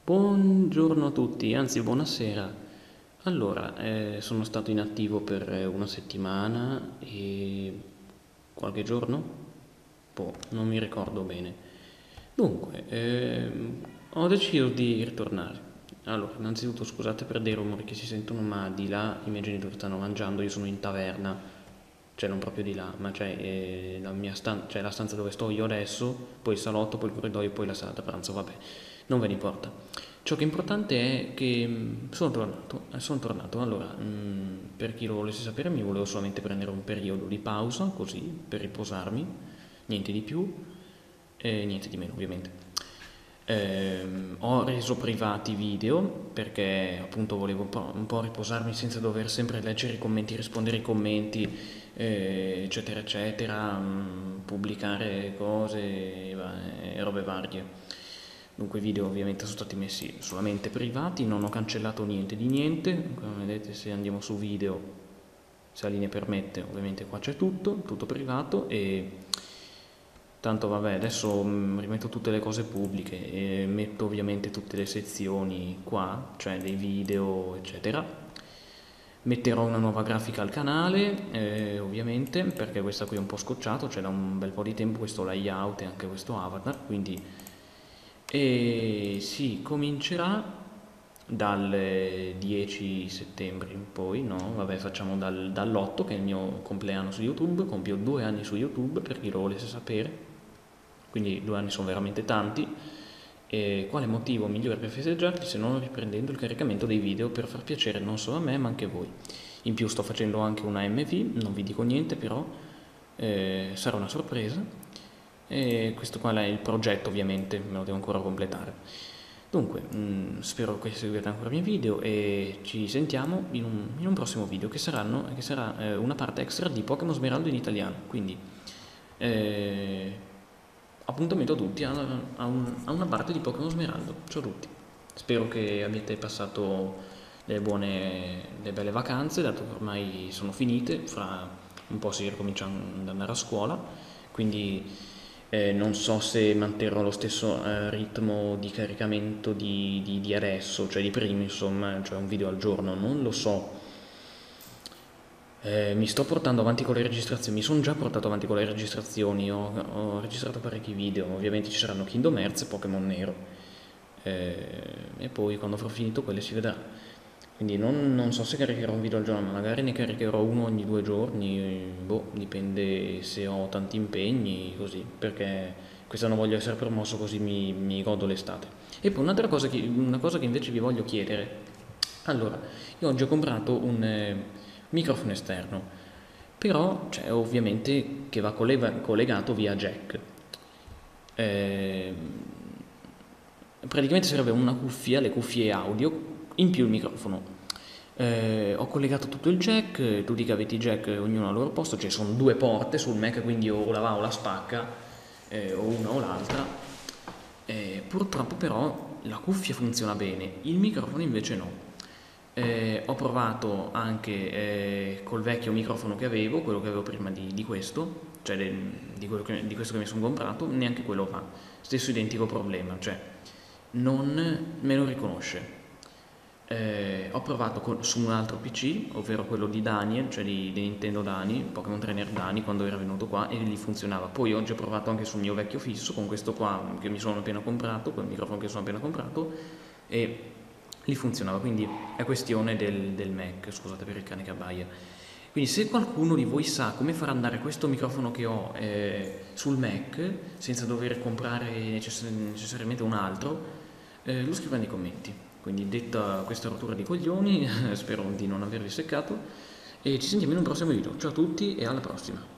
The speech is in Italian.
Buongiorno a tutti, anzi buonasera. Allora, sono stato inattivo per una settimana e qualche giorno? Boh, non mi ricordo bene. Dunque, ho deciso di ritornare. Allora, innanzitutto scusate per dei rumori che si sentono, ma di là i miei genitori stanno mangiando, io sono in taverna, cioè non proprio di là, ma c'è la mia stanza, cioè la stanza dove sto io adesso, poi il salotto, poi il corridoio, poi la sala da pranzo, vabbè, non ve ne importa. Ciò che è importante è che sono tornato. Allora, per chi lo volesse sapere, mi volevo solamente prendere un periodo di pausa, così, per riposarmi, niente di più e niente di meno, ovviamente. Ho reso privati i video perché appunto volevo un po' riposarmi senza dover sempre leggere i commenti, rispondere ai commenti, eccetera, eccetera, pubblicare cose e robe varie. Dunque i video ovviamente sono stati messi solamente privati, non ho cancellato niente di niente, come vedete se andiamo su video, se la linea permette, ovviamente qua c'è tutto privato e tanto vabbè, adesso rimetto tutte le cose pubbliche e metto ovviamente tutte le sezioni qua, cioè dei video eccetera. Metterò una nuova grafica al canale, ovviamente, perché questa qui è un po' scocciato, c'è da un bel po' di tempo questo layout e anche questo avatar, quindi si comincerà dal 10 settembre in poi, no? Vabbè, facciamo dall'8 che è il mio compleanno su YouTube, compio 2 anni su YouTube per chi lo volesse sapere, quindi 2 anni sono veramente tanti. E quale motivo migliore per festeggiarli se non riprendendo il caricamento dei video per far piacere non solo a me ma anche a voi. In più sto facendo anche una MV, non vi dico niente però, sarà una sorpresa. E questo qua è il progetto, ovviamente, me lo devo ancora completare. Dunque, spero che seguiate ancora i miei video e ci sentiamo in un prossimo video che sarà una parte extra di Pokémon Smeraldo in italiano. Quindi, appuntamento a tutti a una parte di Pokémon Smeraldo. Ciao a tutti. Spero che abbiate passato delle belle vacanze, dato che ormai sono finite, fra un po' si ricomincia ad andare a scuola, quindi non so se manterrò lo stesso ritmo di caricamento di adesso, cioè di prima, insomma, cioè un video al giorno, non lo so. Mi sto portando avanti con le registrazioni, mi sono già portato avanti con le registrazioni, ho registrato parecchi video, ovviamente ci saranno Kingdom Hearts e Pokémon Nero, e poi quando avrò finito quelle si vedrà. Quindi non so se caricherò un video al giorno, ma magari ne caricherò uno ogni 2 giorni, boh, dipende se ho tanti impegni, così, perché quest'anno voglio essere promosso così mi godo l'estate. E poi una cosa che invece vi voglio chiedere. Allora, io oggi ho comprato un microfono esterno, però cioè, ovviamente che va collegato via jack. Eh, praticamente serve una cuffia, le cuffie audio, in più il microfono. Ho collegato tutto il jack, tutti i cavetti jack, ognuno al loro posto, cioè sono due porte sul Mac, quindi o la va o la spacca, o una o l'altra. Purtroppo però la cuffia funziona bene, il microfono invece no. Ho provato anche col vecchio microfono che avevo, quello che avevo prima di questo, cioè di questo che mi sono comprato, neanche quello fa. Stesso identico problema, cioè non me lo riconosce. Ho provato su un altro PC, ovvero quello di Daniel, cioè di Nintendo Dani, Pokémon Trainer Dani, quando era venuto qua e gli funzionava. Poi oggi ho provato anche sul mio vecchio fisso, con questo qua che mi sono appena comprato, quel microfono che sono appena comprato, e gli funzionava. Quindi è questione del Mac, scusate per il cane che abbaia. Quindi se qualcuno di voi sa come far andare questo microfono che ho sul Mac, senza dover comprare necessariamente un altro, lo scriva nei commenti. Quindi detta questa rottura di coglioni, spero di non avervi seccato e ci sentiamo in un prossimo video. Ciao a tutti e alla prossima.